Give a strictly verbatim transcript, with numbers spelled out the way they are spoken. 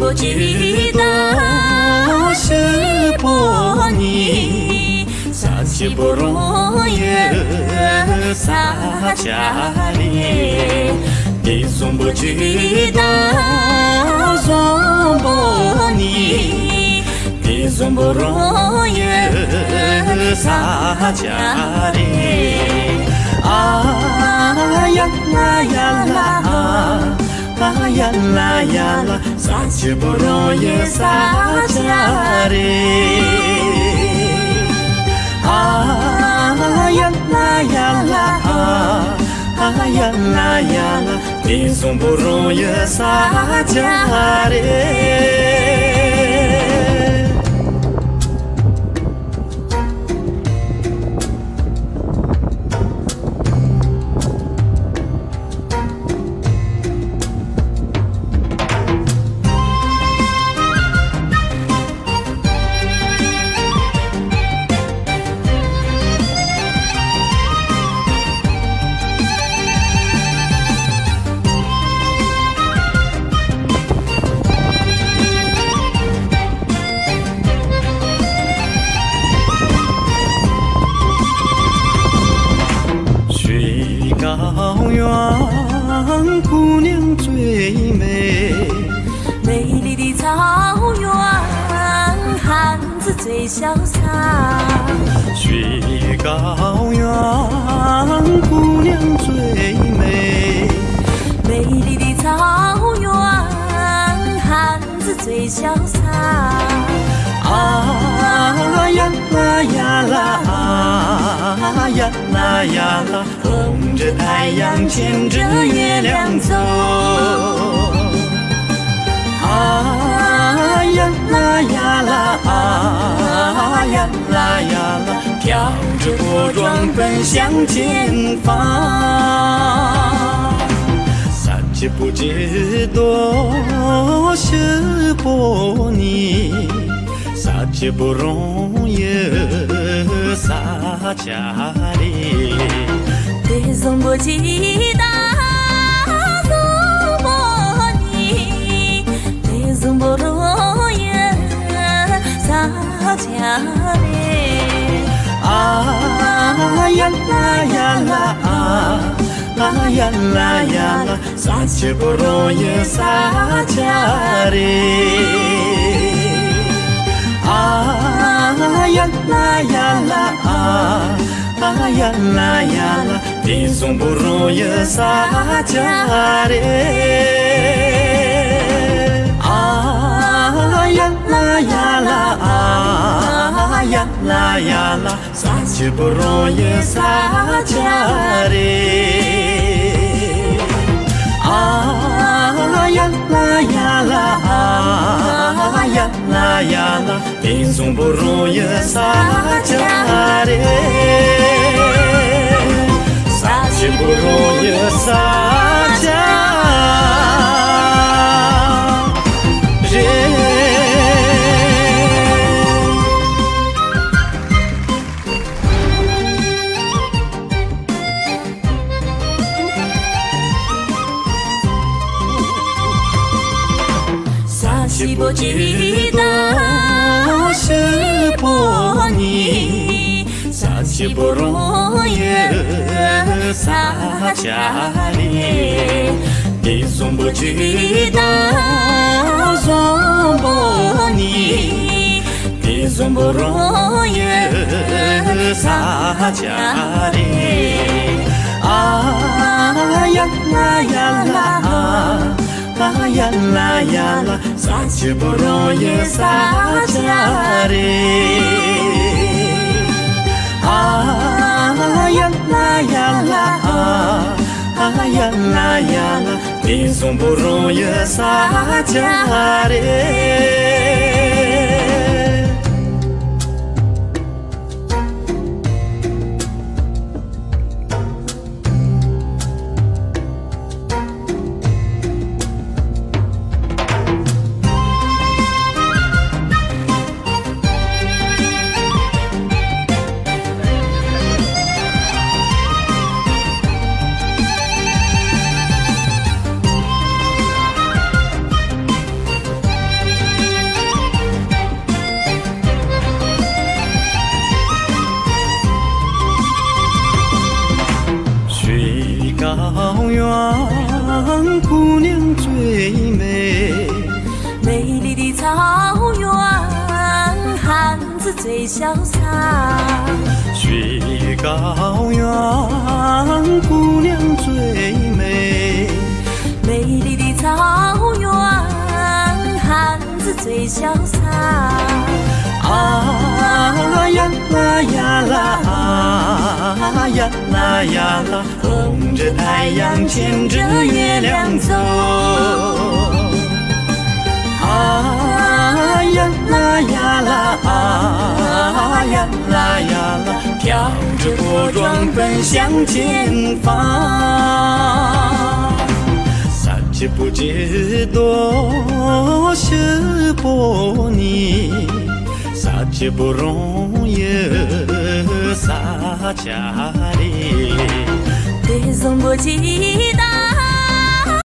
不知道是波尼，啥子不容易，啥家里，你总不知道总波尼，你总不容易，啥家里，啊呀啦呀啦。啊呀啦呀啦，啥子不容易啥家里？啊呀啦呀啦，啊呀啦呀啦，你总不容易啥家里？高原姑娘最美， 美丽的草原，汉子最潇洒。 雪高原姑娘最美， 美丽的草原，汉子最潇洒。 啊呀啦呀啦，啊呀啦呀啦，红着太阳牵着月亮走。啊呀啦呀啦，啊呀啦呀啦，跳着火桩奔向前方。三七不知多是波尼。啥子不容易，啥家里？ 你总不知道总波尼，你总不容易啥家里？ 啊呀啦呀啦，啊呀啦呀啦，啥子不容易啥家里？啊呀啦呀啦，啊呀啦呀啦，你总不容易啥家里？啊呀啦呀啦，啊呀啦呀啦，啥子不容易啥家里？啊呀啦呀啦，啊呀啦呀啦，你总不容易啥家里？啥子不容易啥家里？ 是不知道是波尼，啥子不容易啥家里？你总不知道总波尼，你总不容易啥家里？啊呀啦呀啦。啊呀啦呀啦，啥子不容易啥家里？啊呀啦呀啦，啊呀啦呀啦，你总不容易啥家里？ 子最潇洒。 雪高原，姑娘最美， 美丽的草原，汉子最潇洒。 啊呀啦呀啦，啊呀啦呀啦，红着太阳，牵着月亮走。啊呀啦呀啦，啊呀啦呀啦，跳着火桩奔向前方。사치不知多是波尼，사치不容易撒家里。 대성보지다